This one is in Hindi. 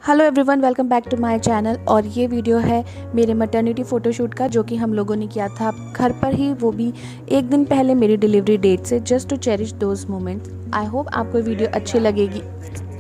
Hello everyone, welcome back to my channel. और ये वीडियो है मेरे मैटरनिटी फ़ोटोशूट का, जो कि हम लोगों ने किया था घर पर ही, वो भी एक दिन पहले मेरी डिलीवरी डेट से, just to cherish those moments. I hope आपको वीडियो अच्छी लगेगी।